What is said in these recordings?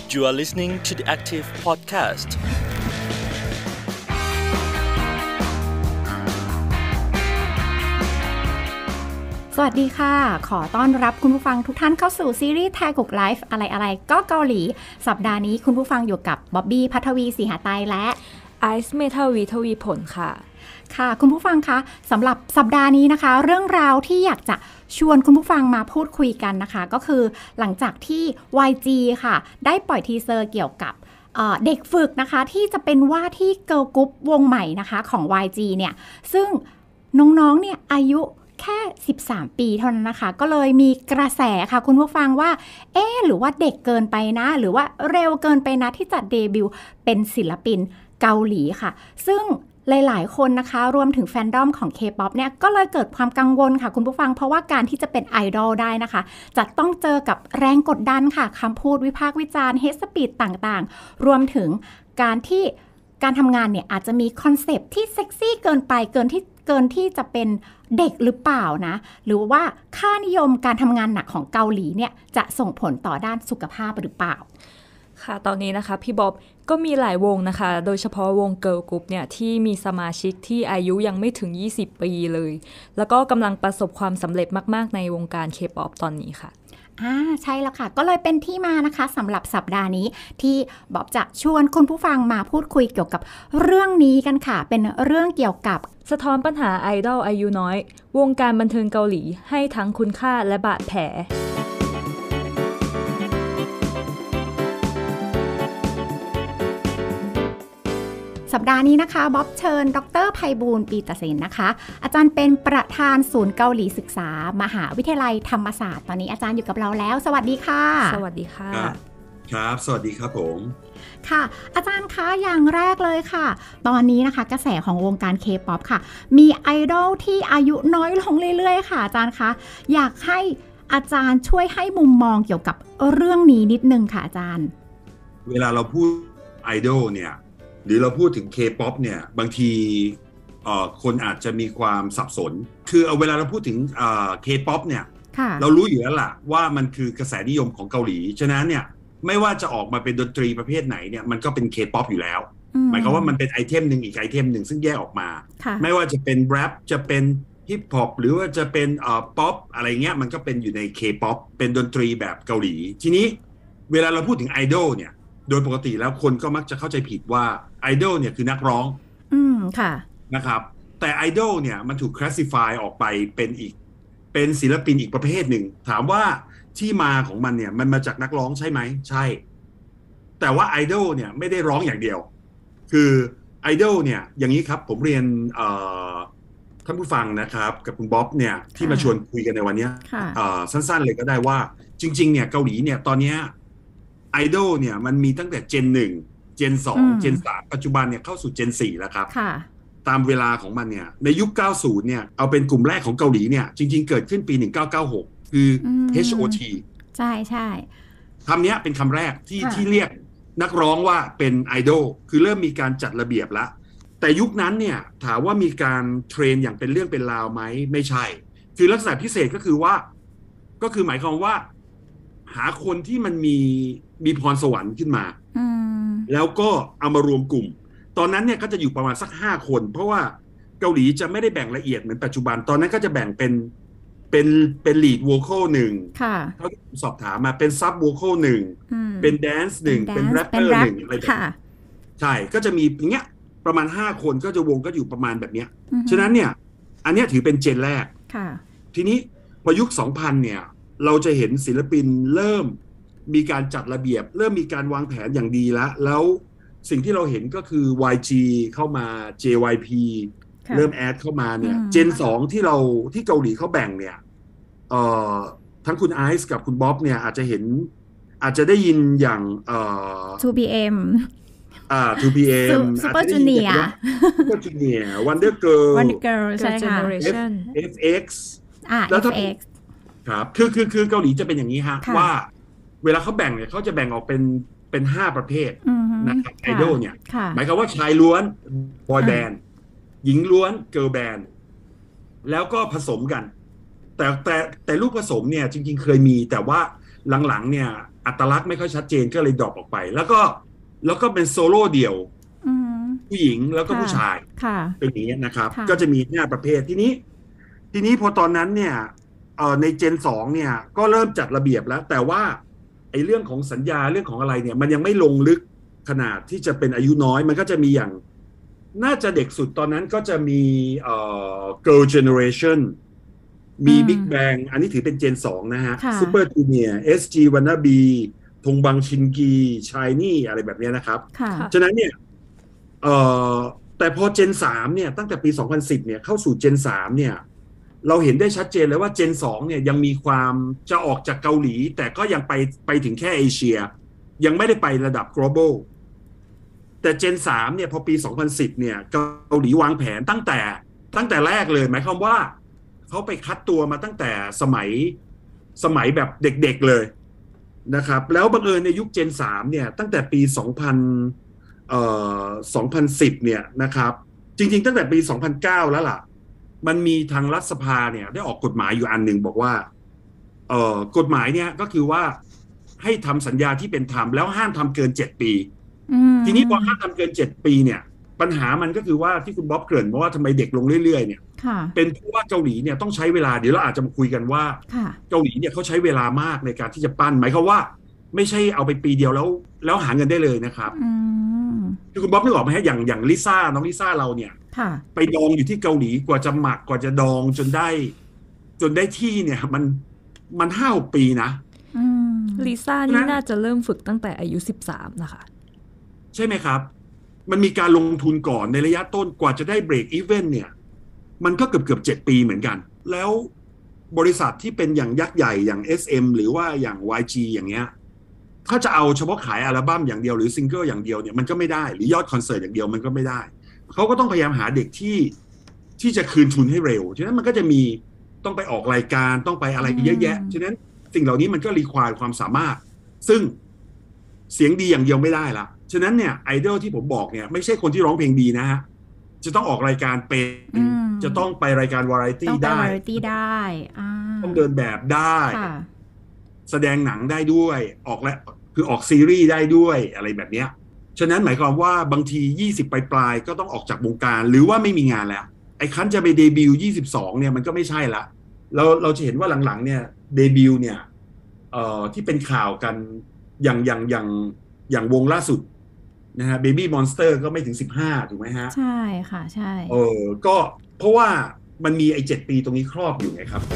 You are listening to the Active Podcast. สวัสดีค่ะขอต้อนรับคุณผู้ฟังทุกท่านเข้าสู่ซีรีส์แทกุกไลฟ์อะไรก็เกาหลีสัปดาห์นี้คุณผู้ฟังอยู่กับบ๊อบบี้ภัทวีศรีหไตรและไอซ์เมทัลวีทวีผลค่ะค่ะคุณผู้ฟังคะสำหรับสัปดาห์นี้นะคะเรื่องราวที่อยากจะชวนคุณผู้ฟังมาพูดคุยกันนะคะก็คือหลังจากที่ YG ค่ะได้ปล่อยทีเซอร์เกี่ยวกับเด็กฝึกนะคะที่จะเป็นว่าที่เกิร์ลกรุ๊ปวงใหม่นะคะของ YG เนี่ยซึ่งน้องๆเนี่ยอายุแค่13ปีเท่านั้นนะคะก็เลยมีกระแสค่ะคุณผู้ฟังว่าหรือว่าเด็กเกินไปนะหรือว่าเร็วเกินไปนะที่จะเดบิวต์เป็นศิลปินเกาหลีค่ะซึ่งหลายๆคนนะคะรวมถึงแฟนดอมของ K-POP เนี่ยก็เลยเกิดความกังวลค่ะคุณผู้ฟังเพราะว่าการที่จะเป็นไอดอลได้นะคะจะต้องเจอกับแรงกดดันค่ะคำพูดวิพากษ์วิจารณ์เฮทสปีดต่างๆรวมถึงการทำงานเนี่ยอาจจะมีคอนเซปต์ที่เซ็กซี่เกินไปเกินที่จะเป็นเด็กหรือเปล่านะหรือว่าค่านิยมการทำงานหนักของเกาหลีเนี่ยจะส่งผลต่อด้านสุขภาพหรือเปล่าค่ะตอนนี้นะคะพี่บ๊อบก็มีหลายวงนะคะโดยเฉพาะวงเกิร์ลกรุ๊ปเนี่ยที่มีสมาชิกที่อายุยังไม่ถึง20ปีเลยแล้วก็กำลังประสบความสำเร็จมากๆในวงการ K-POP ตอนนี้ค่ะใช่แล้วค่ะก็เลยเป็นที่มานะคะสำหรับสัปดาห์นี้ที่บ๊อบจะชวนคุณผู้ฟังมาพูดคุยเกี่ยวกับเรื่องนี้กันค่ะเป็นเรื่องเกี่ยวกับสะท้อนปัญหาไอดอลอายุน้อยวงการบันเทิงเกาหลีให้ทั้งคุณค่าและบาดแผลสัปดาห์นี้นะคะบ๊อบเชิญดร.ไพบูลย์ ปีตเสนนะคะอาจารย์เป็นประธานศูนย์เกาหลีศึกษามหาวิทยาลัยธรรมศาสตร์ตอนนี้อาจารย์อยู่กับเราแล้วสวัสดีค่ะสวัสดีค่ะครับสวัสดีครับผมค่ะอาจารย์คะอย่างแรกเลยค่ะตอนนี้นะคะกระแสของวงการ K-POP ค่ะมีไอดอลที่อายุน้อยลงเรื่อยๆค่ะอาจารย์คะอยากให้อาจารย์ช่วยให้มุมมองเกี่ยวกับเรื่องนี้นิดนึงค่ะอาจารย์เวลาเราพูดไอดอลเนี่ยหรือเราพูดถึง K-POP เนี่ยบางทีคนอาจจะมีความสับสนคือเวลาเราพูดถึงK-POP เนี่ยเรารู้อยู่แล้วล่ะว่ามันคือกระแสนิยมของเกาหลีฉะนั้นเนี่ยไม่ว่าจะออกมาเป็นดนตรีประเภทไหนเนี่ยมันก็เป็น K-POP อยู่แล้วหมายความว่ามันเป็นไอเทมหนึ่งอีกไอเทมหนึ่งซึ่งแยกออกมาไม่ว่าจะเป็นแรปจะเป็นฮิปฮอปหรือว่าจะเป็นป๊อปอะไรเงี้ยมันก็เป็นอยู่ใน K-POP เป็นดนตรีแบบเกาหลีทีนี้เวลาเราพูดถึงไอดอลเนี่ยโดยปกติแล้วคนก็มักจะเข้าใจผิดว่าไอดอลเนี่ยคือนักร้องค่ะนะครับแต่ไอดอลเนี่ยมันถูกคลาสสิฟายออกไปเป็นศิลปินอีกประเภทหนึ่งถามว่าที่มาของมันเนี่ยมันมาจากนักร้องใช่ไหมใช่แต่ว่าไอดอลเนี่ยไม่ได้ร้องอย่างเดียวคือไอดอลเนี่ยอย่างนี้ครับผมเรียนท่านผู้ฟังนะครับกับคุณบ๊อบเนี่ยที่มาชวนคุยกันในวันนี้สั้นๆเลยก็ได้ว่าจริงๆเนี่ยเกาหลีเนี่ยตอนนี้ไอดอลเนี่ยมันมีตั้งแต่เจน1เจน2เจน3ปัจจุบันเนี่ยเข้าสู่เจน4แล้วครับตามเวลาของมันเนี่ยในยุค90เนี่ยเอาเป็นกลุ่มแรกของเกาหลีเนี่ยจริงๆเกิดขึ้นปี1996คือ HOT ใช่ๆคำนี้เป็นคำแรกที่เรียกนักร้องว่าเป็นไอดอลคือเริ่มมีการจัดระเบียบแล้วแต่ยุคนั้นเนี่ยถามว่ามีการเทรนอย่างเป็นเรื่องเป็นราวไหมไม่ใช่คือลักษณะพิเศษก็คือหมายความว่าหาคนที่มันมีพรสวรรค์ขึ้นมาแล้วก็เอามารวมกลุ่มตอนนั้นเนี่ยก็จะอยู่ประมาณสัก5คนเพราะว่าเกาหลีจะไม่ได้แบ่งละเอียดเหมือนปัจจุบันตอนนั้นก็จะแบ่งเป็นลีดโวคอล1เท่าที่ผมสอบถามมาเป็นซับโวคอล1เป็นแดนซ์1เป็นแรปเปอร์1อะไรแบบนี้ใช่ก็จะมีอย่างเงี้ยประมาณ5คนก็จะวงก็อยู่ประมาณแบบเนี้ยฉะนั้นเนี่ยอันเนี้ยถือเป็นเจนแรกทีนี้พอยุค 2000 เนี่ยเราจะเห็นศิลปินเริ่มมีการจัดระเบียบเริ่มมีการวางแผนอย่างดีแล้วสิ่งที่เราเห็นก็คือ YG เข้ามา JYP เริ่มแอดเข้ามาเนี่ยเจน2ที่เกาหลีเขาแบ่งเนี่ยทั้งคุณไอซ์กับคุณบ๊อบเนี่ยอาจจะได้ยินอย่าง 2PM 2PM Super Junior Wonder Girl ใช่ค่ะ FX แล้ว FX ครับคือเกาหลีจะเป็นอย่างนี้ฮะว่าเวลาเขาแบ่งเนี่ยเขาจะแบ่งออกเป็น5ประเภทนะครับไอดอลเนี่ยหมายความว่าชายล้วนบอยแบนด์หญิงล้วนเกิร์ลแบนด์แล้วก็ผสมกันแต่ลูกผสมเนี่ยจริงๆเคยมีแต่ว่าหลังๆเนี่ยอัตลักษณ์ไม่ค่อยชัดเจนก็เลยดรอปออกไปแล้วก็เป็นโซโล่เดี่ยวผู้หญิงแล้วก็ผู้ชายเป็นอย่างนี้นะครับก็จะมี5ประเภททีนี้พอตอนนั้นเนี่ยในเจน2เนี่ยก็เริ่มจัดระเบียบแล้วแต่ว่าไอ้เรื่องของสัญญาเรื่องของอะไรเนี่ยมันยังไม่ลงลึกขนาดที่จะเป็นอายุน้อยมันก็จะมีอย่างน่าจะเด็กสุดตอนนั้นก็จะมีGirl Generation มี Big Bang อันนี้ถือเป็นเจน2นะฮะ Super Junior SG Wannabe ทงบังชินกีชายนี่อะไรแบบนี้นะครับฉะนั้นเนี่ยแต่พอเจน3เนี่ยตั้งแต่ปี2010เนี่ยเข้าสู่เจน3เนี่ยเราเห็นได้ชัดเจนเลยว่าเจน2เนี่ยยังมีความจะออกจากเกาหลีแต่ก็ยังไปถึงแค่เอเชียยังไม่ได้ไประดับ global แต่เจน3เนี่ยพอปี2010เนี่ยเกาหลีวางแผนตั้งแต่แรกเลยหมายความว่าเขาไปคัดตัวมาตั้งแต่สมัยแบบเด็กๆเลยนะครับแล้วบังเอิญในยุคเจน3เนี่ยตั้งแต่ปี2010เนี่ยนะครับจริงๆตั้งแต่ปี2009แล้วล่ะมันมีทางรัฐสภาเนี่ยได้ออกกฎหมายอยู่อันหนึ่งบอกว่ากฎหมายเนี่ยก็คือว่าให้ทำสัญญาที่เป็นธรรมแล้วห้ามทำเกิน7ปีทีนี้พอห้ามทำเกิน7ปีเนี่ยปัญหามันก็คือว่าที่คุณบ๊อบเกริ่นว่าทำไมเด็กลงเรื่อยๆเนี่ยเป็นเพราะว่าเกาหลีเนี่ยต้องใช้เวลาเดี๋ยวเราอาจจะมาคุยกันว่าเกาหลีเนี่ยเขาใช้เวลามากในการที่จะปั้นหมายความว่าไม่ใช่เอาไปปีเดียวแล้วหาเงินได้เลยนะครับคือคุณบ๊อบนึกออกไหมฮะอย่างลิซ่าน้องลิซ่าเราเนี่ยไปดองอยู่ที่เกาหลีกว่าจะหมักกว่าจะดองจนได้ที่เนี่ยมัน5-6 ปีนะลิซ่านี่น่าจะเริ่มฝึกตั้งแต่อายุ13นะคะใช่ไหมครับมันมีการลงทุนก่อนในระยะต้นกว่าจะได้เบรกอีเวนต์เนี่ยมันก็เกือบ7 ปีเหมือนกันแล้วบริษัทที่เป็นอย่างยักษ์ใหญ่อย่าง SM หรือว่าอย่าง YG อย่างเงี้ยถ้าจะเอาเฉพาะขายอัลบั้มอย่างเดียวหรือซิงเกิลอย่างเดียวเนี่ยมันก็ไม่ได้หรือยอดคอนเสิร์ตอย่างเดียวมันก็ไม่ได้เขาก็ต้องพยายามหาเด็กที่จะคืนทุนให้เร็วฉะนั้นมันก็จะมีต้องไปออกรายการต้องไปอะไรเยอะแยะฉะนั้นสิ่งเหล่านี้มันก็รีควายความสามารถซึ่งเสียงดีอย่างเดียวไม่ได้ละฉะนั้นเนี่ยไอดอลที่ผมบอกเนี่ยไม่ใช่คนที่ร้องเพลงดีนะฮะจะต้องออกรายการเป็นจะต้องไปรายการวาไรตี้ได้ต้องเดินแบบได้แสดงหนังได้ด้วยคือออกซีรีส์ได้ด้วยอะไรแบบเนี้ยฉะนั้นหมายความว่าบางที20ปลายก็ต้องออกจากวงการหรือว่าไม่มีงานแล้วไอ้คันจะไปเดบิวต์22เนี่ยมันก็ไม่ใช่ละเราจะเห็นว่าหลังๆเนี่ยเดบิวต์เนี่ยที่เป็นข่าวกันอย่างวงล่าสุดนะฮะ Baby Monster ก็ไม่ถึง15ถูกไหมฮะใช่ค่ะใช่ก็เพราะว่ามันมีไอ้7 ปีตรงนี้ครอบอยู่ไงครับ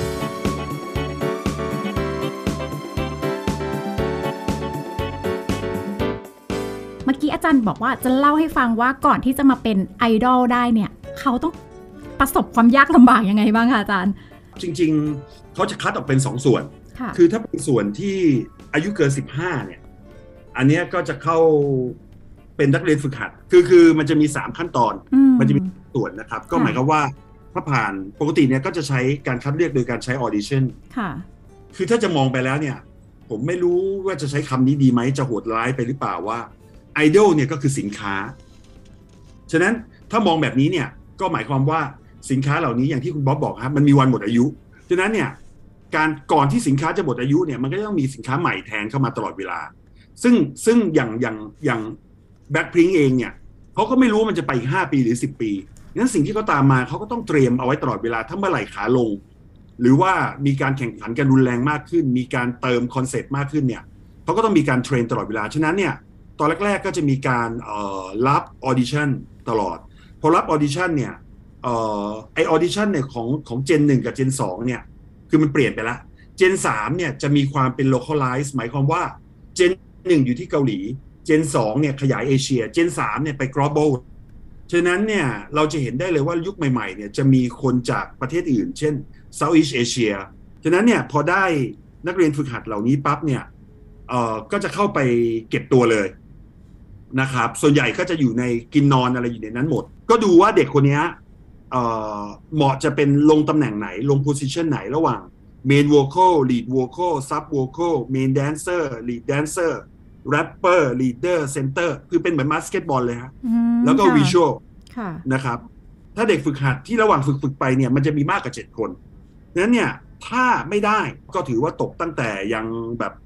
เมื่อกี้อาจารย์บอกว่าจะเล่าให้ฟังว่าก่อนที่จะมาเป็นไอดอลได้เนี่ยเขาต้องประสบความยากลำบากยังไงบ้างคะอาจารย์จริงๆเขาจะคัดออกเป็น2 ส่วนคือถ้าเป็นส่วนที่อายุเกิน15เนี่ยอันนี้ก็จะเข้าเป็นนักเรียนฝึกหัดคือมันจะมี3ขั้นตอนมันจะมีส่วนนะครับก็หมายความว่าถ้าผ่านปกติเนี่ยก็จะใช้การคัดเลือกโดยการใช้ออดิชั่นคือถ้าจะมองไปแล้วเนี่ยผมไม่รู้ว่าจะใช้คำนี้ดีไหมจะโหดร้ายไปหรือเปล่าว่าไอดอลเนี่ยก็คือสินค้าฉะนั้นถ้ามองแบบนี้เนี่ยก็หมายความว่าสินค้าเหล่านี้อย่างที่คุณบ๊อบบอกครับมันมีวันหมดอายุฉะนั้นเนี่ยก่อนที่สินค้าจะหมดอายุเนี่ยมันก็ต้องมีสินค้าใหม่แทนเข้ามาตลอดเวลาซึ่งอย่างแบ็คพิงค์เองเนี่ยเขาก็ไม่รู้มันจะไปอีก5 ปีหรือ10 ปีงั้นสิ่งที่เขาตามมาเขาก็ต้องเตรียมเอาไว้ตลอดเวลาถ้าเมื่อไหร่ขาลงหรือว่ามีการแข่งขันกันรุนแรงมากขึ้นมีการเติมคอนเซ็ปต์มากขึ้นเนี่ยเขาก็ต้องมีการเทรนตลอดเวลาฉะนั้นเนี่ยตอนแรกๆก็จะมีการรับออดิชั่นตลอดพอรับออดิชั่นเนี่ยไอออดิชั่นเนี่ยของเจน1กับเจน2เนี่ยคือมันเปลี่ยนไปแล้วเจน3เนี่ยจะมีความเป็น localize หมายความว่าเจน1อยู่ที่เกาหลีเจน2เนี่ยขยายเอเชียเจน3เนี่ยไป global ฉะนั้นเนี่ยเราจะเห็นได้เลยว่ายุคใหม่ๆเนี่ยจะมีคนจากประเทศอื่นเช่น Southeast Asia ฉะนั้นเนี่ยพอได้นักเรียนฝึกหัดเหล่านี้ปั๊บเนี่ยก็จะเข้าไปเก็บตัวเลยนะครับส่วนใหญ่ก็จะอยู่ในกินนอนอะไรอยู่ในนั้นหมดก็ดูว่าเด็กคนนี้เหมาะจะเป็นลงตำแหน่งไหนลงโพสิชันไหนระหว่าง main vocal lead vocal sub vocal main dancer lead dancer rapper leader center คือเป็นเหมือนบาสเกตบอลเลยฮะแล้วก็ visual นะครับถ้าเด็กฝึกหัดที่ระหว่างฝึกไปเนี่ยมันจะมีมากกว่า7 คนนั้นเนี่ยถ้าไม่ได้ก็ถือว่าตกตั้งแต่ยังแบบ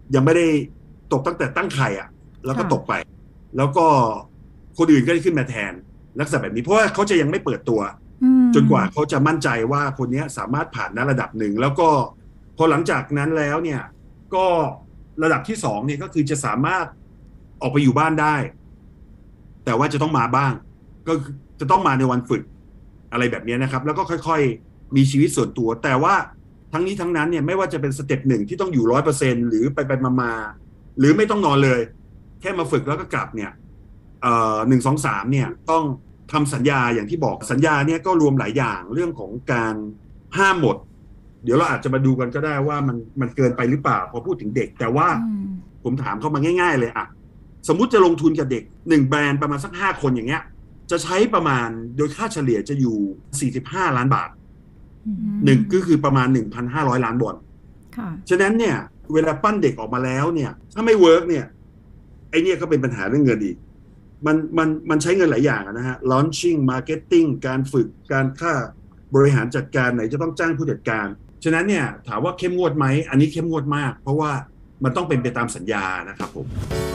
ยังไม่ได้ตกตั้งแต่ตั้งไข่อ่ะแล้วก็ตกไปแล้วก็คนอื่นก็ได้ขึ้นมาแทนลักษณะแบบนี้เพราะว่าเขาจะยังไม่เปิดตัวจนกว่าเขาจะมั่นใจว่าคนนี้สามารถผ่านณระดับหนึ่งแล้วก็พอหลังจากนั้นแล้วเนี่ยก็ระดับที่2เนี่ยก็คือจะสามารถออกไปอยู่บ้านได้แต่ว่าจะต้องมาบ้างก็จะต้องมาในวันฝึกอะไรแบบนี้นะครับแล้วก็ค่อยๆมีชีวิตส่วนตัวแต่ว่าทั้งนี้ทั้งนั้นเนี่ยไม่ว่าจะเป็นสเต็ป1ที่ต้องอยู่ 100% หรือไปมาหรือไม่ต้องนอนเลยแค่มาฝึกแล้วก็กลับเนี่ย1 2 3เนี่ยต้องทำสัญญาอย่างที่บอกสัญญาเนี่ยก็รวมหลายอย่างเรื่องของการห้ามหมดเดี๋ยวเราอาจจะมาดูกันก็ได้ว่ามันเกินไปหรือเปล่าพอพูดถึงเด็กแต่ว่าผมถามเข้ามาง่ายๆเลยอะสมมุติจะลงทุนกับเด็ก1แบรนด์ประมาณสัก5คนอย่างเงี้ยจะใช้ประมาณโดยค่าเฉลี่ยจะอยู่45ล้านบาท1ก็คือประมาณ 1,500 ล้านวอนฉะนั้นเนี่ยเวลาปั้นเด็กออกมาแล้วเนี่ยถ้าไม่เวิร์กเนี่ยไอเนี่ยก็เป็นปัญหาเรื่องเงินอีกมันใช้เงินหลายอย่างนะฮะ launching marketing การฝึกการค่าบริหารจัดการไหนจะต้องจ้างผู้จัดการฉะนั้นเนี่ยถามว่าเข้มงวดไหมอันนี้เข้มงวดมากเพราะว่ามันต้องเป็นไปตามสัญญานะครับผม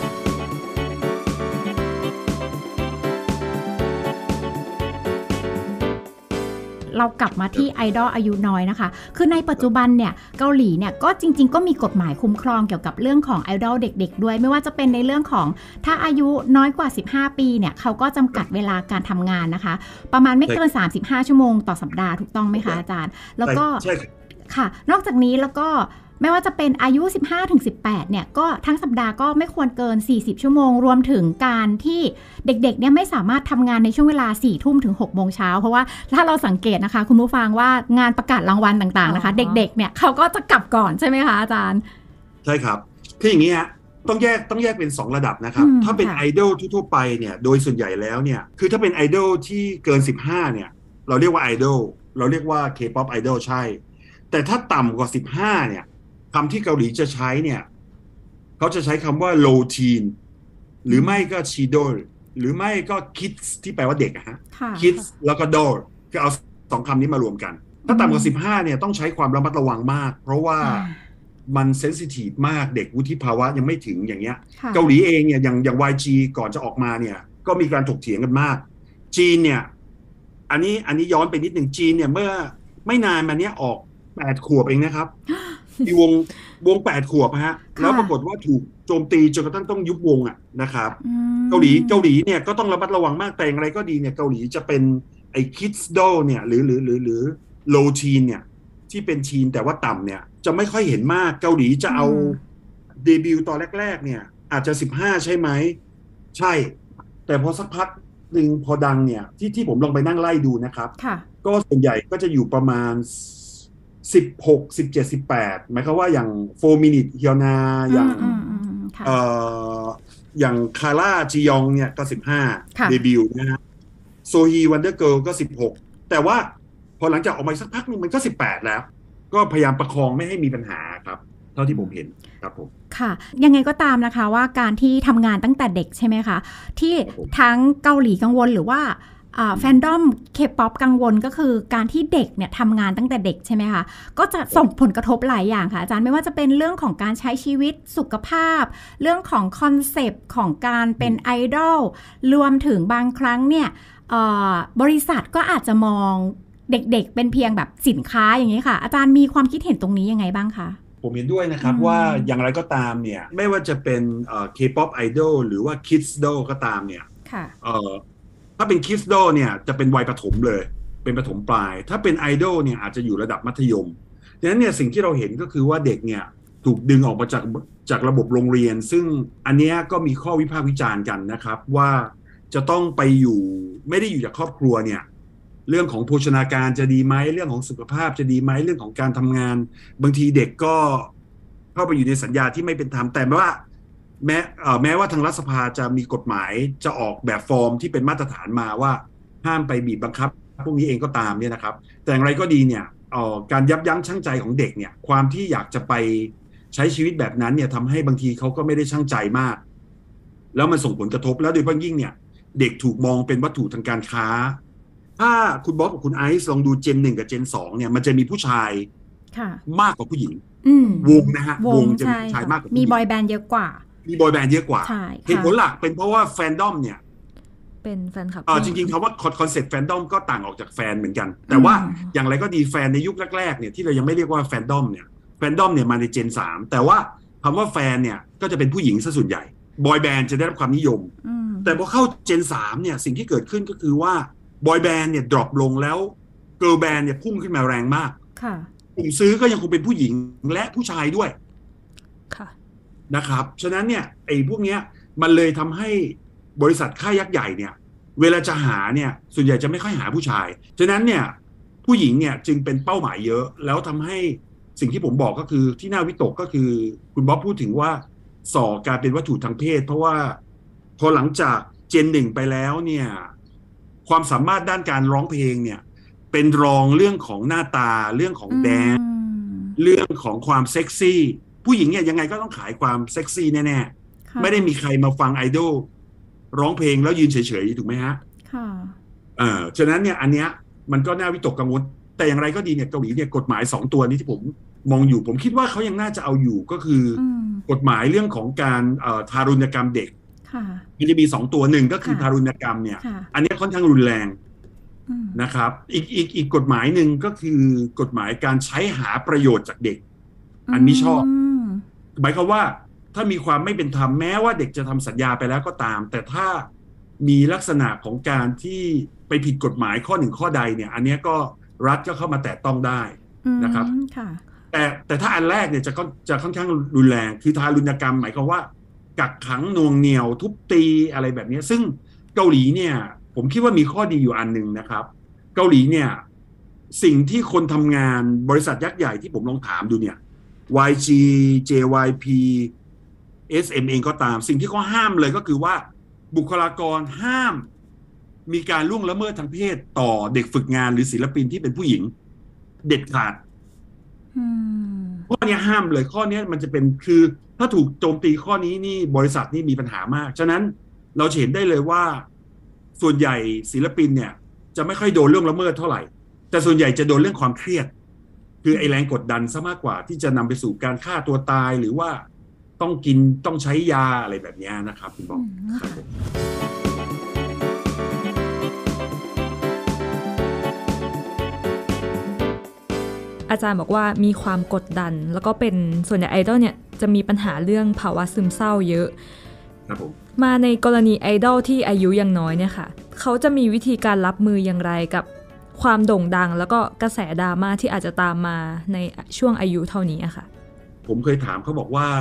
เรากลับมาที่ไอดอลอายุน้อยนะคะคือในปัจจุบันเนี่ยเกาหลีเนี่ยก็จริงๆก็มีกฎหมายคุ้มครองเกี่ยวกับเรื่องของไอดอลเด็กๆด้วยไม่ว่าจะเป็นในเรื่องของถ้าอายุน้อยกว่า15ปีเนี่ยเขาก็จำกัดเวลาการทำงานนะคะประมาณไม่เกิน35ชั่วโมงต่อสัปดาห์ถูกต้องไหมคะอาจารย์แล้วก็ค่ะนอกจากนี้แล้วก็ไม่ว่าจะเป็นอายุ 15-18 เนี่ยก็ทั้งสัปดาห์ก็ไม่ควรเกิน40ชั่วโมงรวมถึงการที่เด็กๆเนี่ยไม่สามารถทำงานในช่วงเวลา 4 ทุ่มถึง 6 โมงเช้าเพราะว่าถ้าเราสังเกตนะคะคุณผู้ฟังว่างานประกาศรางวัลต่างๆนะคะเด็กๆเนี่ยเขาก็จะกลับก่อนใช่ไหมคะอาจารย์ใช่ครับคืออย่างนี้ฮะต้องแยกเป็น2ระดับนะครับถ้าเป็นไอดอลทั่วไปเนี่ยโดยส่วนใหญ่แล้วเนี่ยคือถ้าเป็นไอดอลที่เกิน15เนี่ยเราเรียกว่าไอดอลเราเรียกว่า K-pop ไอดอลใช่แต่ถ้าต่ำกว่า15เนี่ยคำที่เกาหลีจะใช้เนี่ยเขาจะใช้คำว่า low teen หรือไม่ก็ chidol หรือไม่ก็ kids ที่แปลว่าเด็กอะฮะ kids แล้วก็ doll คือเอา2คำนี้มารวมกันถ้าต่ำกว่า15เนี่ยต้องใช้ความระมัดระวังมากเพราะว่ามันเซนซิทีฟมากเด็กวุฒิภาวะยังไม่ถึงอย่างเงี้ยเกาหลีเองเนี่ยอย่าง YG ก่อนจะออกมาเนี่ยก็มีการถกเถียงกันมากจีนเนี่ยอันนี้ย้อนไปนิดหนึ่งจีนเนี่ยเมื่อไม่นานมาเนี้ยออก8 ขวบเองนะครับมีวง8 ขวบฮะแล้วปรากฏว่าถูกโจมตีจนกระทั่งต้องยุบวงอะนะครับเกาหลีเนี่ยก็ต้องระมัดระวังมากแต่อย่างไรก็ดีเนี่ยเกาหลีจะเป็นไอ้ kids doll เนี่ยหรือ low teen เนี่ยที่เป็นทีนแต่ว่าต่ำเนี่ยจะไม่ค่อยเห็นมากเกาหลีจะเอาเดบิวต์ตอนแรกๆเนี่ยอาจจะ15ใช่ไหมใช่แต่พอสักพักหนึ่งพอดังเนี่ยที่ผมลองไปนั่งไล่ดูนะครับก็ส่วนใหญ่ก็จะอยู่ประมาณ16 17 18หมายความว่าอย่าง4 minute เฮียนาอย่างคาร่าจียองเนี่ยก็15เดบิวต์นะฮะโซฮีวันเดอร์เกิร์ลก็16แต่ว่าพอหลังจากออกมาสักพักนึงมันก็18แล้วก็พยายามประคองไม่ให้มีปัญหาครับเท่าที่ผมเห็นครับผมค่ะยังไงก็ตามนะคะว่าการที่ทำงานตั้งแต่เด็กใช่ไหมคะที่ทั้งเกาหลีกังวลหรือว่าแฟนดอมเคป๊อปกังวลก็คือการที่เด็กเนี่ยทำงานตั้งแต่เด็กใช่ไหมคะก็จะส่งผลกระทบหลายอย่างค่ะอาจารย์ไม่ว่าจะเป็นเรื่องของการใช้ชีวิตสุขภาพเรื่องของคอนเซปต์ของการเป็นไอดอลรวมถึงบางครั้งเนี่ยบริษัทก็อาจจะมองเด็กๆเป็นเพียงแบบสินค้าอย่างนี้ค่ะอาจารย์มีความคิดเห็นตรงนี้ยังไงบ้างคะผมเห็นด้วยนะครับว่าอย่างไรก็ตามเนี่ยไม่ว่าจะเป็นK-pop idol หรือว่า kids doll ก็ตามเนี่ยถ้าเป็น kids doll เนี่ยจะเป็นวัยประถมเลยเป็นประถมปลายถ้าเป็นไอดอลเนี่ยอาจจะอยู่ระดับมัธยมดังนั้นเนี่ยสิ่งที่เราเห็นก็คือว่าเด็กเนี่ยถูกดึงออกมาจากระบบโรงเรียนซึ่งอันนี้ก็มีข้อวิพากษ์วิจารณ์กันนะครับว่าจะต้องไปอยู่ไม่ได้อยู่จากครอบครัวเนี่ยเรื่องของโภชนาการจะดีไหมเรื่องของสุขภาพจะดีไหมเรื่องของการทำงานบางทีเด็กก็เข้าไปอยู่ในสัญญาที่ไม่เป็นธรรมแต่ว่าแม้ว่าทางรัฐสภาจะมีกฎหมายจะออกแบบฟอร์มที่เป็นมาตรฐานมาว่าห้ามไปบีบบังคับพวกนี้เองก็ตามเนี่ยนะครับแต่อย่างไรก็ดีเนี่ยการยับยั้งชั่งใจของเด็กเนี่ยความที่อยากจะไปใช้ชีวิตแบบนั้นเนี่ยทำให้บางทีเขาก็ไม่ได้ชั่งใจมากแล้วมันส่งผลกระทบแล้วโดยเฉพาะยิ่งเนี่ยเด็กถูกมองเป็นวัตถุทางการค้าถ้าคุณบ๊อบกับคุณไอซ์ลองดูเจน1กับเจน2เนี่ยมันจะมีผู้ชายมากกว่าผู้หญิงวงนะฮะวงจะมีชายมากกว่ามีบอยแบนด์เยอะกว่าใช่เหตุผลหลักเป็นเพราะว่าแฟนดอมเนี่ยเป็นแฟนคลับจริงๆคำว่าคอนเซ็ปต์แฟนดอมก็ต่างออกจากแฟนเหมือนกันแต่ว่าอย่างไรก็ดีแฟนในยุคแรกๆเนี่ยที่เรายังไม่เรียกว่าแฟนดอมเนี่ยมาในเจน3แต่ว่าคำว่าแฟนเนี่ยก็จะเป็นผู้หญิงซะส่วนใหญ่บอยแบนด์จะได้รับความนิยมแต่พอเข้าเจน3เนี่ยสิ่งที่เกิดขึ้นก็คือว่าบอยแบนด์เนี่ยดรอปลงแล้วเกิร์ลแบนด์เนี่ยพุ่งขึ้นมาแรงมากกลุ่มซื้อก็ยังคงเป็นผู้หญิงและผู้ชายด้วยนะครับฉะนั้นเนี่ยไอ้พวกเนี้ยมันเลยทำให้บริษัทค่ายยักษ์ใหญ่เนี่ยเวลาจะหาเนี่ยส่วนใหญ่จะไม่ค่อยหาผู้ชายฉะนั้นเนี่ยผู้หญิงเนี่ยจึงเป็นเป้าหมายเยอะแล้วทำให้สิ่งที่ผมบอกก็คือที่น่าวิตกก็คือคุณบ๊อบพูดถึงว่าส่อการเป็นวัตถุทางเพศเพราะว่าพอหลังจากเจน1ไปแล้วเนี่ยความสามารถด้านการร้องเพลงเนี่ยเป็นรองเรื่องของหน้าตาเรื่องของแดนซ์เรื่องของความเซ็กซี่ผู้หญิงเนี่ยยังไงก็ต้องขายความเซ็กซี่แน่ๆไม่ได้มีใครมาฟังไอดอลร้องเพลงแล้วยืนเฉยๆถูกไหมฮะฉะนั้นเนี่ยอันเนี้ยมันก็น่าวิตกกังวลแต่อย่างไรก็ดีเนี่ยเกาหลีเนี่ยกฎหมาย2ตัวนี้ที่ผมมองอยู่ผมคิดว่าเขายังน่าจะเอาอยู่ก็คือกฎหมายเรื่องของการทารุณกรรมเด็กมันจะมี2ตัวหนึ่งก็คือทารุณกรรมเนี่ยอันนี้ค่อนข้างรุนแรงนะครับอีกกฎหมายหนึ่งก็คือกฎหมายการใช้หาประโยชน์จากเด็กอันนี้ชอบหมายความว่าถ้ามีความไม่เป็นธรรมแม้ว่าเด็กจะทำสัญญาไปแล้วก็ตามแต่ถ้ามีลักษณะของการที่ไปผิดกฎหมายข้อ1ข้อใดเนี่ยอันนี้ก็รัฐก็เข้ามาแตะต้องได้นะครับแต่ถ้าอันแรกเนี่ยจะค่อนข้างรุนแรงคือทารุณกรรมหมายความว่ากักขังหน่วงเหนี่ยวทุบตีอะไรแบบนี้ซึ่งเกาหลีเนี่ยผมคิดว่ามีข้อดีอยู่อันนึงนะครับเกาหลีเนี่ยสิ่งที่คนทำงานบริษัทยักษ์ใหญ่ที่ผมลองถามดูเนี่ย YG JYP SM เองก็ตามสิ่งที่เขาห้ามเลยก็คือว่าบุคลากรห้ามมีการล่วงละเมิดทางเพศต่อเด็กฝึกงานหรือศิลปินที่เป็นผู้หญิงเด็ดขาดข้อนี้ห้ามเลยข้อนี้มันจะเป็นคือถ้าถูกโจมตีข้อนี้นี่บริษัทนี่มีปัญหามากฉะนั้นเราเห็นได้เลยว่าส่วนใหญ่ศิลปินเนี่ยจะไม่ค่อยโดนเรื่องละเมิดเท่าไหร่แต่ส่วนใหญ่จะโดนเรื่องความเครียดคือไอ้แรงกดดันซะมากกว่าที่จะนำไปสู่การฆ่าตัวตายหรือว่าต้องกินต้องใช้ยาอะไรแบบนี้นะครับคุณบอกครับอาจารย์บอกว่ามีความกดดันแล้วก็เป็นส่วนใหญ่ไอดอลเนี่ยจะมีปัญหาเรื่องภาวะซึมเศร้าเยอะครับผมมาในกรณีไอดอลที่อายุยังน้อยเนี่ยค่ะเขาจะมีวิธีการรับมืออย่างไรกับความโด่งดังแล้วก็กระแสดราม่าที่อาจจะตามมาในช่วงอายุเท่านี้อะค่ะผมเคยถามเขาบอกว่า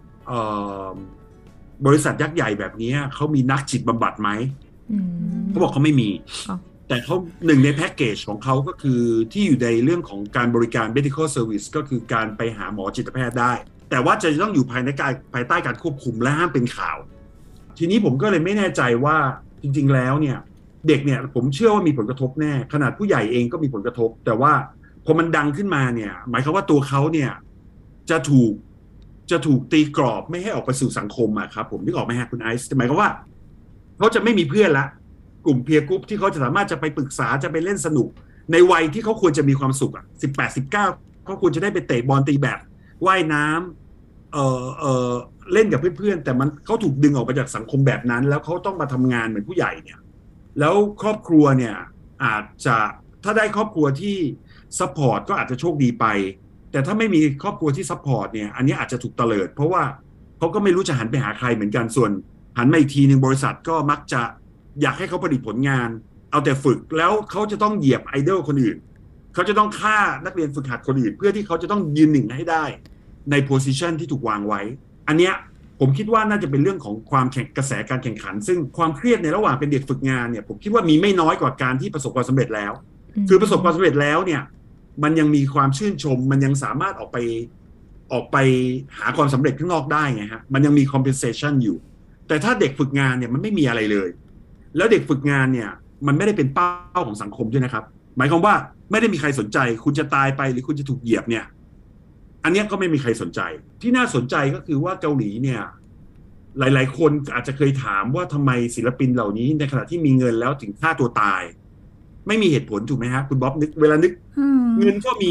บริษัทยักษ์ใหญ่แบบนี้เขามีนักจิตบำบัดไหมเขาบอกเขาไม่มีแต่เขาหนึ่งในแพ็กเกจของเขาก็คือที่อยู่ในเรื่องของการบริการ medical service ก็คือการไปหาหมอจิตแพทย์ได้แต่ว่าจะต้องอยู่ภายใต้การควบคุมและห้ามเป็นข่าวทีนี้ผมก็เลยไม่แน่ใจว่าจริงๆแล้วเนี่ยเด็กเนี่ยผมเชื่อว่ามีผลกระทบแน่ขนาดผู้ใหญ่เองก็มีผลกระทบแต่ว่าพอมันดังขึ้นมาเนี่ยหมายความว่าตัวเขาเนี่ยจะถูกตีกรอบไม่ให้ออกไปสู่สังคมอะครับผมนึกออกไหมฮะคุณไอซ์หมายความว่าเขาจะไม่มีเพื่อนละกลุ่มเพียร์กรุ๊ปที่เขาจะสามารถจะไปปรึกษาจะไปเล่นสนุกในวัยที่เขาควรจะมีความสุขอะ18-19เขาควรจะได้ไปเตะบอลตีแบดว่ายน้ำเล่นกับเพื่อนๆแต่มันเขาถูกดึงออกไปจากสังคมแบบนั้นแล้วเขาต้องมาทำงานเหมือนผู้ใหญ่เนี่ยแล้วครอบครัวเนี่ยอาจจะถ้าได้ครอบครัวที่ซัพพอร์ตก็อาจจะโชคดีไปแต่ถ้าไม่มีครอบครัวที่ซัพพอร์ตเนี่ยอันนี้อาจจะถูกเตลิดเพราะว่าเขาก็ไม่รู้จะหันไปหาใครเหมือนกันส่วนหันมาอีกทีนึงบริษัทก็มักจะอยากให้เขาผลิตผลงานเอาแต่ฝึกแล้วเขาจะต้องเหยียบไอดอลคนอื่นเขาจะต้องฆ่านักเรียนฝึกหัดคนอื่นเพื่อที่เขาจะต้องยืนหนึ่งให้ได้ในโพสิชันที่ถูกวางไว้อันเนี้ยผมคิดว่าน่าจะเป็นเรื่องของความกระแสการแข่งขันซึ่งความเครียดในระหว่างเป็นเด็กฝึกงานเนี่ยผมคิดว่ามีไม่น้อยกว่าการที่ประสบความสำเร็จแล้วคือประสบความสำเร็จแล้วเนี่ยมันยังมีความชื่นชมมันยังสามารถออกไปหาความสำเร็จข้างนอกได้ไงฮะมันยังมี compensation อยู่แต่ถ้าเด็กฝึกงานเนี่ยมันไม่มีอะไรเลยแล้วเด็กฝึกงานเนี่ยมันไม่ได้เป็นเป้าของสังคมด้วยนะครับหมายความว่าไม่ได้มีใครสนใจคุณจะตายไปหรือคุณจะถูกเหยียบเนี่ยอันนี้ก็ไม่มีใครสนใจที่น่าสนใจก็คือว่าเกาหลีเนี่ยหลายๆคนอาจจะเคยถามว่าทำไมศิลปินเหล่านี้ในขณะที่มีเงินแล้วถึงฆ่าตัวตายไม่มีเหตุผลถูกไหมฮะคุณบ๊อบนึกเวลานึกเงินก็มี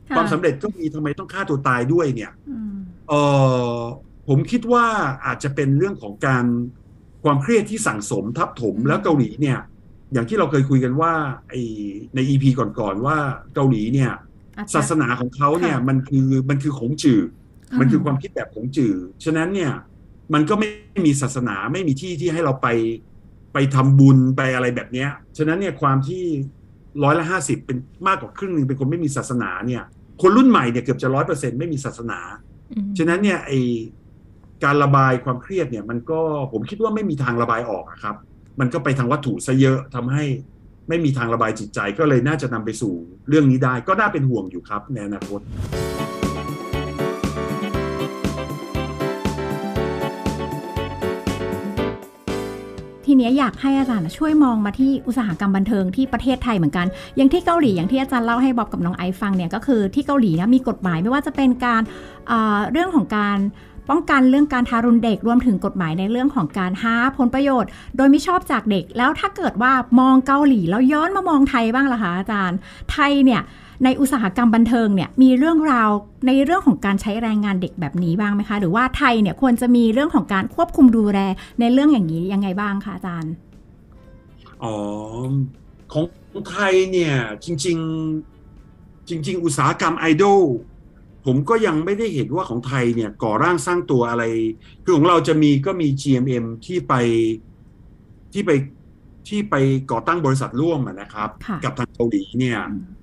ความสำเร็จก็มีทำไมต้องฆ่าตัวตายด้วยเนี่ย เออผมคิดว่าอาจจะเป็นเรื่องของการความเครียดที่สั่งสมทับถมแล้วเกาหลีเนี่ยอย่างที่เราเคยคุยกันว่าใน EP ก่อนๆว่าเกาหลีเนี่ยศาสนาของเขาเนี่ยมันคือขงจื่อมันคือความคิดแบบขงจื่อฉะนั้นเนี่ยมันก็ไม่มีศาสนาไม่มีที่ให้เราไปทำบุญไปอะไรแบบเนี้ยฉะนั้นเนี่ยความที่50%เป็นมากกว่าครึ่งนึงเป็นคนไม่มีศาสนาเนี่ยคนรุ่นใหม่เนี่ยเกือบจะ 100% ไม่มีศาสนาฉะนั้นเนี่ยการระบายความเครียดเนี่ยมันก็ผมคิดว่าไม่มีทางระบายออกครับมันก็ไปทางวัตถุซะเยอะทำให้ไม่มีทางระบายจิตใจก็เลยน่าจะนำไปสู่เรื่องนี้ได้ก็น่าเป็นห่วงอยู่ครับในอนาคตทีนี้อยากให้อาจารย์ช่วยมองมาที่อุตสาหกรรมบันเทิงที่ประเทศไทยเหมือนกันอย่างที่เกาหลีอย่างที่อาจารย์เล่าให้บ๊อบกับน้องไอซ์ฟังเนี่ยก็คือที่เกาหลีนะมีกฎหมายไม่ว่าจะเป็นการเรื่องของการป้องกันเรื่องการทารุณเด็กรวมถึงกฎหมายในเรื่องของการหาผลประโยชน์โดยไม่ชอบจากเด็กแล้วถ้าเกิดว่ามองเกาหลีแล้วย้อนมามองไทยบ้างล่ะคะอาจารย์ไทยเนี่ยในอุตสาหกรรมบันเทิงเนี่ยมีเรื่องราวในเรื่องของการใช้แรงงานเด็กแบบนี้บ้างไหมคะหรือว่าไทยเนี่ยควรจะมีเรื่องของการควบคุมดูแลในเรื่องอย่างนี้ยังไงบ้างคะอาจารย์ของไทยเนี่ยจริงอุตสาหกรรมไอดอลผมก็ยังไม่ได้เห็นว่าของไทยเนี่ยก่อร่างสร้างตัวอะไรคือของเราก็มี GMM ที่ไปก่อตั้งบริษัทร่วมนะครับกับทางเกาหลีเนี่ย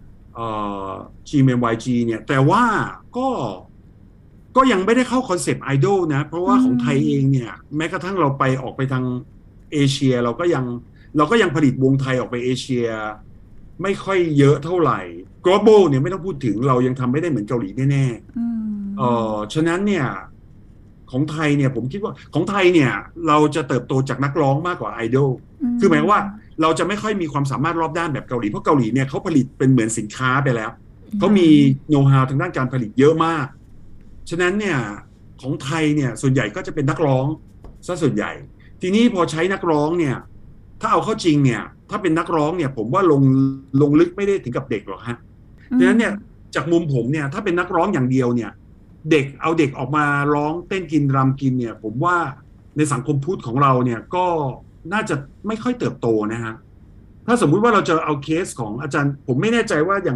GMMYG เนี่ยแต่ว่าก็ยังไม่ได้เข้าคอนเซปต์ไอดอลนะเพราะว่าของไทยเองเนี่ยแม้กระทั่งเราออกไปทางเอเชียเราก็ยังผลิตวงไทยออกไปเอเชียไม่ค่อยเยอะเท่าไหร่ global เนี่ยไม่ต้องพูดถึงเรายังทำไม่ได้เหมือนเกาหลีแน่ๆฉะนั้นเนี่ยของไทยเนี่ยผมคิดว่าของไทยเนี่ยเราจะเติบโตจากนักร้องมากกว่าไอดอลคือหมายว่าเราจะไม่ค่อยมีความสามารถรอบด้านแบบเกาหลีเพราะเกาหลีเนี่ยเขาผลิตเป็นเหมือนสินค้าไปแล้วเขามีโน้ตฮาวทางด้านการผลิตเยอะมากฉะนั้นเนี่ยของไทยเนี่ยส่วนใหญ่ก็จะเป็นนักร้องซะส่วนใหญ่ทีนี้พอใช้นักร้องเนี่ยถ้าเอาเข้าจริงเนี่ยถ้าเป็นนักร้องเนี่ยผมว่าลงลึกไม่ได้ถึงกับเด็กหรอกฮะฉะนั้นเนี่ยจากมุมผมเนี่ยถ้าเป็นนักร้องอย่างเดียวเนี่ยเอาเด็กออกมาร้องเต้นกินรำกินเนี่ยผมว่าในสังคมพุทธของเราเนี่ยก็น่าจะไม่ค่อยเติบโตนะฮะถ้าสมมุติว่าเราจะเอาเคสของอาจารย์ผมไม่แน่ใจว่าอย่าง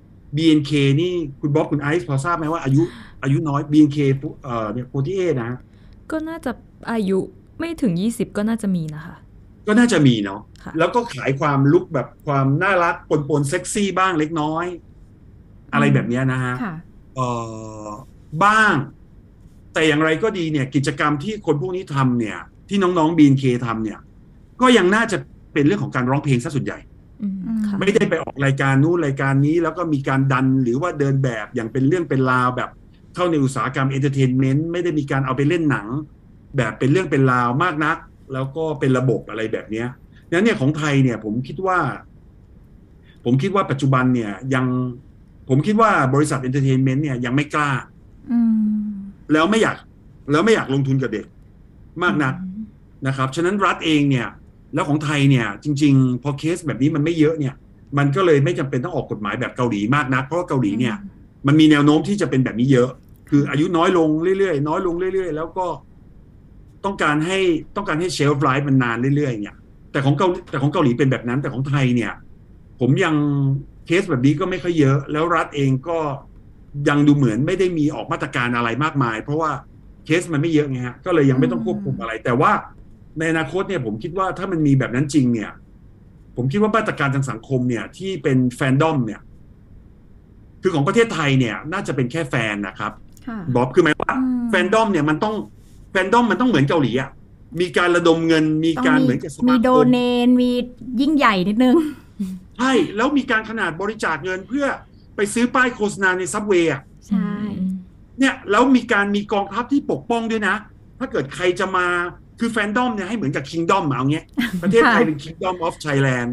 BNK นี่คุณบ๊อบคุณไอซ์พอทราบไหมว่าอายุน้อย BNK เนี่ย48นะก็น่าจะอายุไม่ถึง20ก็น่าจะมีนะคะก็น่าจะมีเนาะแล้วก็ขายความลุคแบบความน่ารักปนเซ็กซี่บ้างเล็กน้อยอะไรแบบนี้นะฮะบ้างแต่อย่างไรก็ดีเนี่ยกิจกรรมที่คนพวกนี้ทำเนี่ยที่น้องๆ BNK ทำเนี่ยก็ยังน่าจะเป็นเรื่องของการร้องเพลงซะส่วนใหญ่ไม่ได้ไปออกรายการนู้นรายการนี้แล้วก็มีการดันหรือว่าเดินแบบอย่างเป็นเรื่องเป็นราวแบบเข้าในอุตสาหกรรมเอนเตอร์เทนเมนต์ไม่ได้มีการเอาไปเล่นหนังแบบเป็นเรื่องเป็นราวมากนักแล้วก็เป็นระบบอะไรแบบนี้นั้นเนี่ยของไทยเนี่ยผมคิดว่าปัจจุบันเนี่ยผมคิดว่าบริษัทเอนเตอร์เทนเมนต์เนี่ยยังไม่กล้าแล้วไม่อยากลงทุนกับเด็กมากนักนะครับฉะนั้นรัฐเองเนี่ยแล้วของไทยเนี่ยจริงๆพอเคสแบบนี้มันไม่เยอะเนี่ยมันก็เลยไม่จำเป็นต้องออกกฎหมายแบบเกาหลีมากนักเพราะว่าเกาหลีเนี่ยมันมีแนวโน้มที่จะเป็นแบบนี้เยอะคืออายุน้อยลงเรื่อยๆน้อยลงเรื่อยๆแล้วก็ต้องการให้เชลฟ์ไลฟ์มันนานเรื่อยๆเนี่ยแต่ของเกาหลีเป็นแบบนั้นแต่ของไทยเนี่ยผมยังเคสแบบนี้ก็ไม่ค่อยเยอะแล้วรัฐเองก็ยังดูเหมือนไม่ได้มีออกมาตรการอะไรมากมายเพราะว่าเคสมันไม่เยอะไงฮะก็เลยยังไม่ต้องควบคุมอะไรแต่ว่าในอนาคตเนี่ยผมคิดว่าถ้ามันมีแบบนั้นจริงเนี่ยผมคิดว่ามาตรการทางสังคมเนี่ยที่เป็นแฟนดอมเนี่ยคือของประเทศไทยเนี่ยน่าจะเป็นแค่แฟนนะครับบ๊อบคือหมายว่าแฟนดอมเนี่ยมันต้องเหมือนเกาหลีอ่ะมีการระดมเงินมีการเหมือนกับสมาคมมีโดเนทมียิ่งใหญ่นิดนึงใช่แล้วมีการขนาดบริจาคเงินเพื่อไปซื้อป้ายโฆษณาในซับเวย์ใช่เนี่ยแล้วมีกองทัพที่ปกป้องด้วยนะถ้าเกิดใครจะมาคือแฟนดอมเนี่ยให้เหมือนกับคิงดอมเอาเงี้ยประเทศไทยเป็น Kingdom of Thailand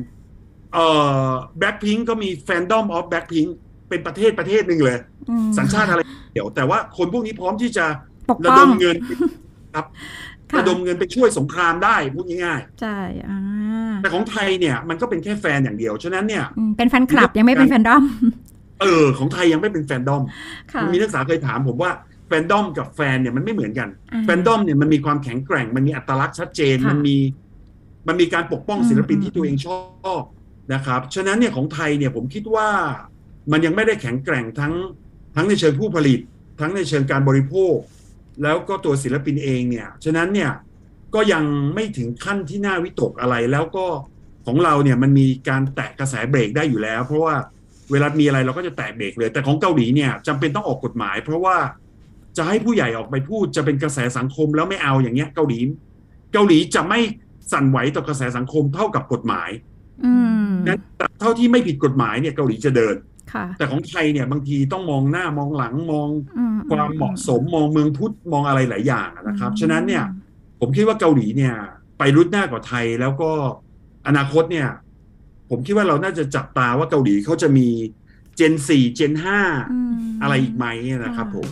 Blackpink ก็มี Fandom of Blackpink เป็นประเทศหนึ่งเลยสัญชาติอะไรเดี๋ยวแต่ว่าคนพวกนี้พร้อมที่จะระดมเงินครับระดมเงินไปช่วยสงครามได้พูดง่ายๆใช่แต่ของไทยเนี่ยมันก็เป็นแค่แฟนอย่างเดียวฉะนั้นเนี่ยเป็นแฟนคลับยังไม่เป็นแฟนดอมของไทยยังไม่เป็นแฟนดอมมีนักศึกษาเคยถามผมว่าแฟนดอมกับแฟนเนี่ยมันไม่เหมือนกันแฟนดอมเนี่ยมันมีความแข็งแกร่งมันมีอัตลักษณ์ชัดเจนมันมีการปกป้องศิลปินที่ตัวเองชอบนะครับฉะนั้นเนี่ยของไทยเนี่ยผมคิดว่ามันยังไม่ได้แข็งแกร่งทั้งในเชิงผู้ผลิตทั้งในเชิงการบริโภคแล้วก็ตัวศิลปินเองเนี่ยฉะนั้นเนี่ยก็ยังไม่ถึงขั้นที่น่าวิตกอะไรแล้วก็ของเราเนี่ยมันมีการแตะกระแสเบรกได้อยู่แล้วเพราะว่าเวลามีอะไรเราก็จะแตะเบรกเลยแต่ของเกาหลีเนี่ยจำเป็นต้องออกกฎหมายเพราะว่าจะให้ผู้ใหญ่ออกไปพูดจะเป็นกระแสสังคมแล้วไม่เอาอย่างเงี้ยเกาหลีจะไม่สั่นไหวต่อกระแสสังคมเท่ากับกฎหมายนั้นเท่าที่ไม่ผิดกฎหมายเนี่ยเกาหลีจะเดินแต่ของไทยเนี่ยบางทีต้องมองหน้ามองหลังมองความเหมาะสมมองเมืองพุทธมองอะไรหลายอย่างนะครับฉะนั้นเนี่ยผมคิดว่าเกาหลีเนี่ยไปรุดหน้ากว่าไทยแล้วก็อนาคตเนี่ยผมคิดว่าเราน่าจะจับตาว่าเกาหลีเขาจะมีเจน 4 เจน 5 อะไรอีกไหมนะครับผม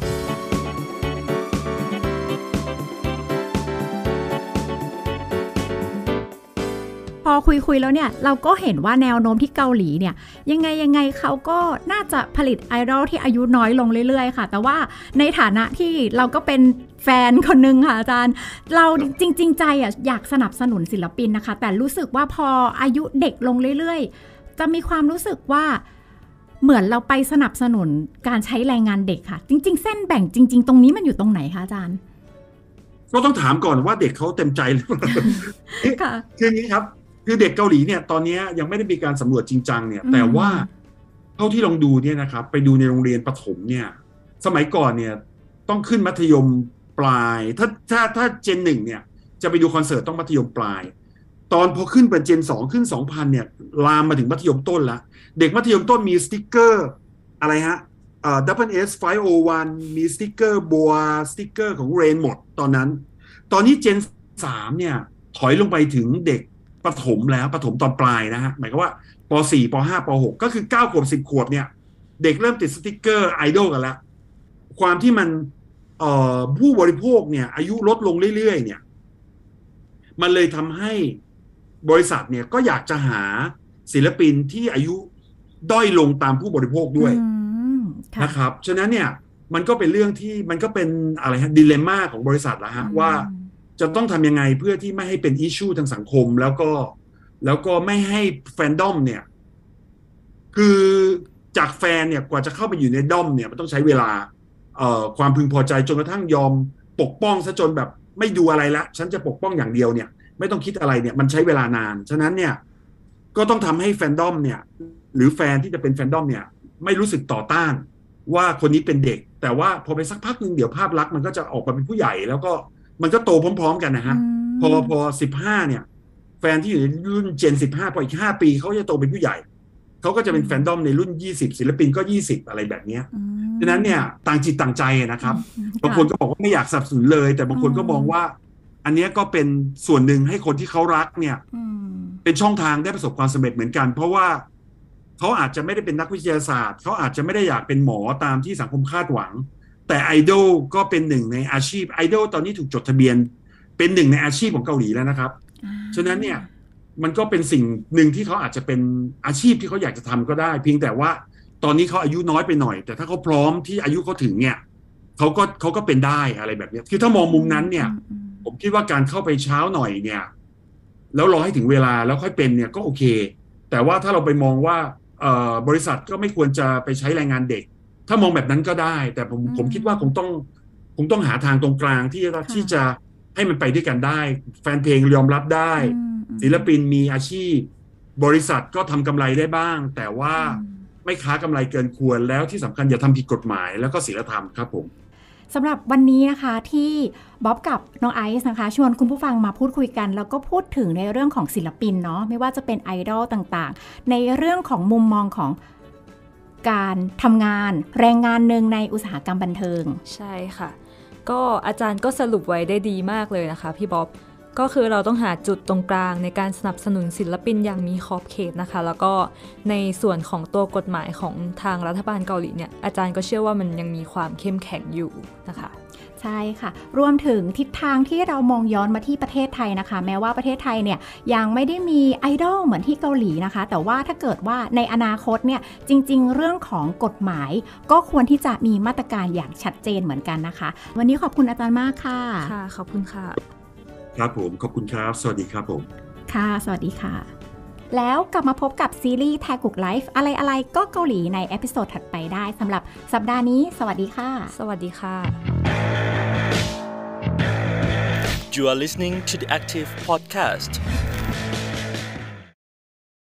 พอคุยแล้วเนี่ยเราก็เห็นว่าแนวโน้มที่เกาหลีเนี่ยยังไงเขาก็น่าจะผลิตไอดอลที่อายุน้อยลงเรื่อยๆค่ะแต่ว่าในฐานะที่เราก็เป็นแฟนคนนึงค่ะอาจารย์เราจริงๆใจอยากสนับสนุนศิลปินนะคะแต่รู้สึกว่าพออายุเด็กลงเรื่อยๆจะมีความรู้สึกว่าเหมือนเราไปสนับสนุนการใช้แรงงานเด็กค่ะจริงๆเส้นแบ่งจริงๆตรงนี้มันอยู่ตรงไหนคะอาจารย์ก็ต้องถามก่อนว่าเด็กเขาเต็มใจหรือเปล่าคืออย่างนี้ครับคือเด็กเกาหลีเนี่ยตอนนี้ยังไม่ได้มีการสำรวจจริงจังเนี่ยแต่ว่าเท่าที่ลองดูเนี่ยนะครับไปดูในโรงเรียนประถมเนี่ยสมัยก่อนเนี่ยต้องขึ้นมัธยมปลายถ้าเจน 1เนี่ยจะไปดูคอนเสิร์ตต้องมัธยมปลายตอนพอขึ้นเป็นเจน 2ขึ้น 2000เนี่ยลามมาถึงมัธยมต้นแล้วเด็กมัธยมต้นมีสติ๊กเกอร์อะไรฮะWS 501มีสติ๊กเกอร์บัวสติ๊กเกอร์ของเรนหมดตอนนี้เจน 3เนี่ยถอยลงไปถึงเด็กประถมแล้วประถมตอนปลายนะฮะหมายความว่าป .4 ป .5 ป .6 ก็คือ9 ขวบ 10 ขวบเนี่ยเด็กเริ่มติดสติ๊กเกอร์ไอดอลกันแล้วความที่มันผู้บริโภคเนี่ยอายุลดลงเรื่อยๆเนี่ยมันเลยทำให้บริษัทเนี่ยก็อยากจะหาศิลปินที่อายุด้อยลงตามผู้บริโภคด้วยนะครับฉะนั้นเนี่ยมันก็เป็นเรื่องที่มันก็เป็นอะไรฮะดิเลม่าของบริษัทละฮะว่าจะต้องทำยังไงเพื่อที่ไม่ให้เป็นอิชชูทางสังคมแล้วก็ไม่ให้แฟนดอมเนี่ยคือจากแฟนเนี่ยกว่าจะเข้าไปอยู่ในดอมเนี่ยมันต้องใช้เวลาความพึงพอใจจนกระทั่งยอมปกป้องซะจนแบบไม่ดูอะไรละฉันจะปกป้องอย่างเดียวเนี่ยไม่ต้องคิดอะไรเนี่ยมันใช้เวลานานฉะนั้นเนี่ยก็ต้องทำให้แฟนดอมเนี่ยหรือแฟนที่จะเป็นแฟนดอมเนี่ยไม่รู้สึกต่อต้านว่าคนนี้เป็นเด็กแต่ว่าพอไปสักพักนึงเดี๋ยวภาพลักษณ์มันก็จะออกมาเป็นผู้ใหญ่แล้วก็มันก็โตพร้อมๆกันนะฮะพอ15เนี่ยแฟนที่อยู่ในรุ่นเจน15พออีก5ปีเขาจะโตเป็นผู้ใหญ่เขาก็จะเป็นแฟนดอมในรุ่น20ศิลปินก็20อะไรแบบนี้ดังนั้นเนี่ยต่างจิตต่างใจนะครับบางคนก็บอกว่าไม่อยากสนับสนุนเลยแต่บางคนก็มองว่าอันนี้ก็เป็นส่วนหนึ่งให้คนที่เขารักเนี่ยเป็นช่องทางได้ประสบความสำเร็จเหมือนกันเพราะว่าเขาอาจจะไม่ได้เป็นนักวิทยาศาสตร์เขาอาจจะไม่ได้อยากเป็นหมอตามที่สังคมคาดหวังแต่ไอดอลก็เป็นหนึ่งในอาชีพไอดอลตอนนี้ถูกจดทะเบียนเป็นหนึ่งในอาชีพของเกาหลีแล้วนะครับฉะนั้นเนี่ยมันก็เป็นสิ่งหนึ่งที่เขาอาจจะเป็นอาชีพที่เขาอยากจะทำก็ได้เพียงแต่ว่าตอนนี้เขาอายุน้อยไปหน่อยแต่ถ้าเขาพร้อมที่อายุเขาถึงเนี่ยเขาก็เป็นได้อะไรแบบนี้คือถ้ามองมุมนั้นเนี่ยผมคิดว่าการเข้าไปเช้าหน่อยเนี่ยแล้วรอให้ถึงเวลาแล้วค่อยเป็นเนี่ยก็โอเคแต่ว่าถ้าเราไปมองว่าบริษัทก็ไม่ควรจะไปใช้แรงงานเด็กถ้ามองแบบนั้นก็ได้แต่ผมคิดว่าคงต้องหาทางตรงกลางที่จะให้มันไปด้วยกันได้แฟนเพลงยอมรับได้ศิลปินมีอาชีพบริษัทก็ทำกำไรได้บ้างแต่ว่าไม่ค้ากำไรเกินควรแล้วที่สำคัญอย่าทำผิดกฎหมายแล้วก็ศีลธรรมครับผมสำหรับวันนี้นะคะที่บ๊อบกับน้องไอซ์นะคะชวนคุณผู้ฟังมาพูดคุยกันแล้วก็พูดถึงในเรื่องของศิลปินเนาะไม่ว่าจะเป็นไอดอลต่างๆในเรื่องของมุมมองของการทำงานแรงงานหนึ่งในอุตสาหกรรมบันเทิงใช่ค่ะก็อาจารย์ก็สรุปไว้ได้ดีมากเลยนะคะพี่บ๊อบก็คือเราต้องหาจุดตรงกลางในการสนับสนุนศิลปินอย่างมีขอบเขตนะคะแล้วก็ในส่วนของตัวกฎหมายของทางรัฐบาลเกาหลีเนี่ยอาจารย์ก็เชื่อว่ามันยังมีความเข้มแข็งอยู่นะคะใช่ค่ะรวมถึงทิศทางที่เรามองย้อนมาที่ประเทศไทยนะคะแม้ว่าประเทศไทยเนี่ยยังไม่ได้มีไอดอลเหมือนที่เกาหลีนะคะแต่ว่าถ้าเกิดว่าในอนาคตเนี่ยจริงๆเรื่องของกฎหมายก็ควรที่จะมีมาตรการอย่างชัดเจนเหมือนกันนะคะวันนี้ขอบคุณอาจารย์มากค่ะค่ะขอบคุณค่ะครับผมขอบคุณครับสวัสดีครับผมค่ะสวัสดีค่ะแล้วกลับมาพบกับซีรีส์แทกุกไลฟ์อะไรๆก็เกาหลีในเอพิโซดถัดไปได้สำหรับสัปดาห์นี้สวัสดีค่ะสวัสดีค่ะ You are listening to the Active Podcast